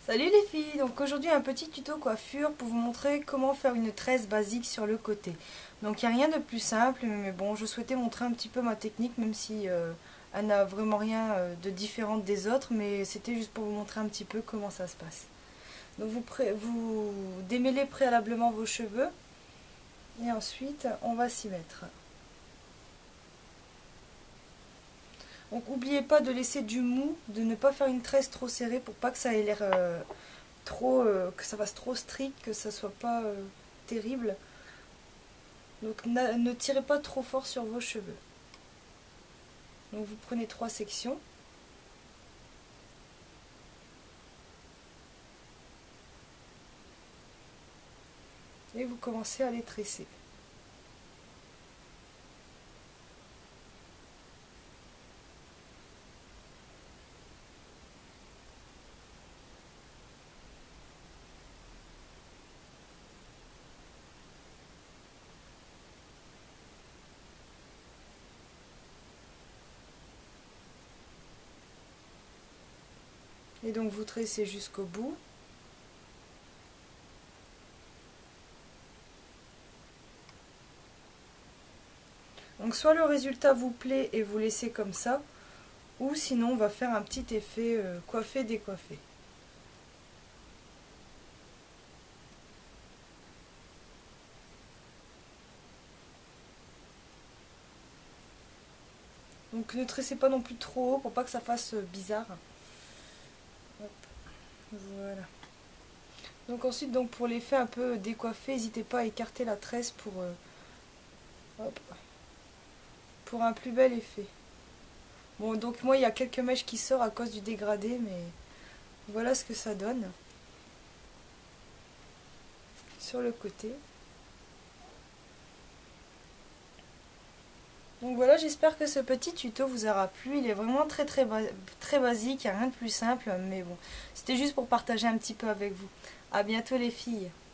Salut les filles, donc aujourd'hui un petit tuto coiffure pour vous montrer comment faire une tresse basique sur le côté. Donc il n'y a rien de plus simple, mais bon, je souhaitais montrer un petit peu ma technique, même si elle n'a vraiment rien de différente des autres, mais c'était juste pour vous montrer un petit peu comment ça se passe. Donc vous démêlez préalablement vos cheveux, et ensuite on va s'y mettre. Donc n'oubliez pas de laisser du mou, de ne pas faire une tresse trop serrée pour pas que ça ait l'air que ça fasse trop strict, que ça soit pas terrible. Donc ne tirez pas trop fort sur vos cheveux. Donc vous prenez 3 sections. Et vous commencez à les tresser. Et donc vous tressez jusqu'au bout. Donc soit le résultat vous plaît et vous laissez comme ça, ou sinon on va faire un petit effet coiffé-décoiffé. Donc ne tressez pas non plus trop haut pour pas que ça fasse bizarre. Hop. Voilà. Donc ensuite, donc pour l'effet un peu décoiffé, n'hésitez pas à écarter la tresse pour un plus bel effet. Bon, donc moi il y a quelques mèches qui sortent à cause du dégradé, mais voilà ce que ça donne sur le côté. Donc voilà, j'espère que ce petit tuto vous aura plu. Il est vraiment très basique, il n'y a rien de plus simple, mais bon, c'était juste pour partager un petit peu avec vous. À bientôt les filles.